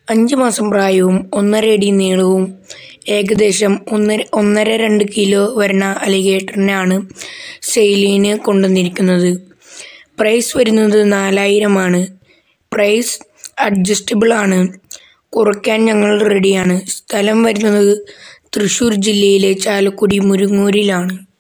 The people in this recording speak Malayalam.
5 മാസം പ്രായവും 1.5 അടി നീളവും ഏകദേശം 1.5–2 കിലോ വരുന്ന അലിഗേറ്ററിനെയാണ് സെയിലിന് കൊണ്ടുവന്നിരിക്കുന്നത്. പ്രൈസ് വരുന്നത് 4000 ആണ്. പ്രൈസ് അഡ്ജസ്റ്റബിൾ ആണ്. കുറയ്ക്കാൻ ഞങ്ങൾ റെഡിയാണ്. സ്ഥലം വരുന്നത് തൃശ്ശൂർ ജില്ലയിലെ ചാലക്കുടി മുരിങ്ങൂരിലാണ്.